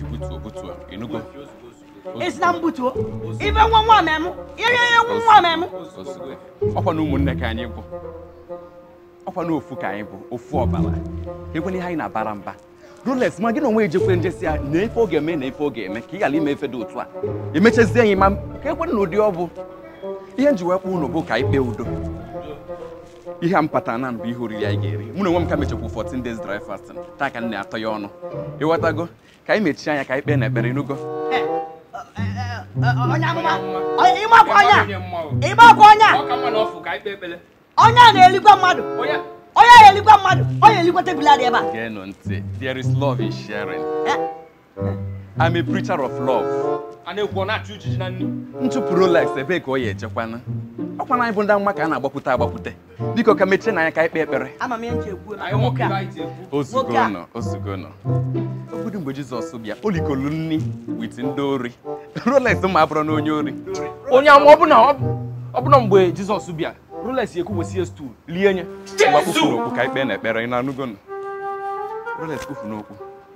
butuo inugo It's not butuo even one memo one memo ọkwa na ụmụnne ka anyị bụ ọkwa na ofu ka anyị bụ ofu ọbara ekweli ha anyị na-abara mba Rolex ma gị na onwe ejekwe njesi ya na ife oge eme na ife oge eme ka ị ghara ime ife dị otu a emechezie anyị ma ka ekweli na ụdị ọ bụ ihe nji wekpu unu bụ ka anyị kpee udo ihe a mpata na mbụ ihe oriri anyị ga-eri mụ na onwe m ka mechekwu 14 days dry fasting taa ka m na-atọ ya ọnụ ịghọtago ka anyị mechie anya ka anyị kpee na ekpere inugo Onya na-eligwa mmadụ onye na-eligwa mmadụ onye na-eligwa tebụl adị ebe a geenụ ntị there is love in sharing I'm a preacher of love na-ekwu na-achụ ijiji na nri nchụpụ Rolex ebe ka ọ ya echekwana ọkwa na anyị bụ ndị mma ka a na-agbakwute biko ka mechie na anya ka anyị kpee ekpere ama m ihe nche ekwu nwoke a ozugono obodo mgbe Jizọs bịa o likolu nri wit ndị ori Rolex ma abụrụ na onye ori onye ama ọbụna mgbe Jizọs bịa Rolex ekwukwesị stool lie nye gbakpụfụ n'okwu ka anyị kpee na ekpere ị na-anụgono Rolex kwufu n'okwu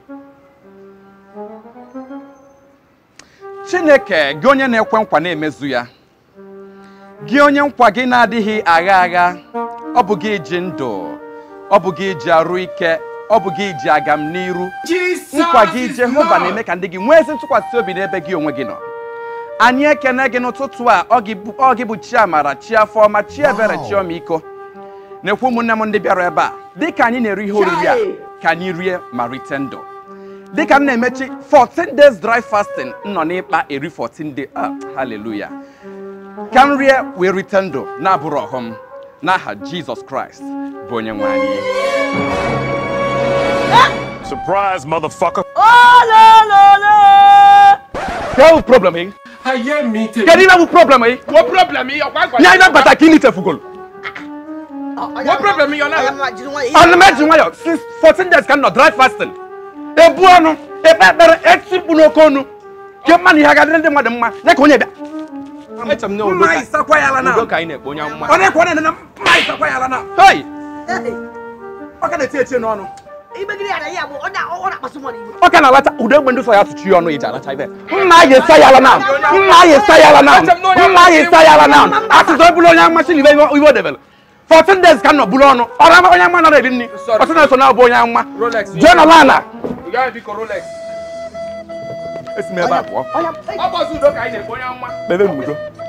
Chineke gị onye na-ekwe nkwa na-emezu ya gị onye nkwa gị na-adịghị agha agha ọ bụ gị ji ndụ ọ bụ gị ji arụ ike ọ bụ gị ji agam n'iru nkwa gị Jehova na-eme ka ndị gị nwee ezi ntụkwasị obi n'ebe gị onwe gị nọ anyị ekene gị n'ụtụtụ a ọ gị bụ chi amara chi afọ ọma chi ebere chi ọmịiko na-ekwu ụmụnne m ndị bịara ebe a dịka anyị na-eri ihe oriri a ka anyị rie ma rite ndụ dịka m na-emechi 14 days dry fasting nọ n'ịkpa eri 14 day hallelujah ka m rie wee rite ndụ na-abụrụ ọghọm n'aha Jizọs Kraịst bụ onye nwe anyị. Surprise, motherfucker. Quel problem here? I hear me take. Can you have a problem here? What problem here? Yeah, I'm not going to fugol. What problem here? I'm not since 14 days cannot dry fasting. E buono, e bebere, e tipuno kono. Ke mani haga dende madamma, ne konye bia. Etam no. Mai sakwa yala na. Go kai ne konya mma. One kwane na mai sakwa yala na. Hey. Oka na tie no no. Ibegiri ara ya bo ona pasu mo ni. Oka na lata ude gbendu so ya tutu yo no ija lata ibe. Mma ye sayala na. Mma ye sayala na. Mma ye sayala na. Ati so bulo nya machine ibe ibo devel. 14 days cannot bulo no. Ora ma onya mma na ready ni. Oso na so na bo onya mma. Jono lana. You got to be Rolex. Esi me ba bo. Oya. Abazu do kai ne konya mma. Bebe mudo.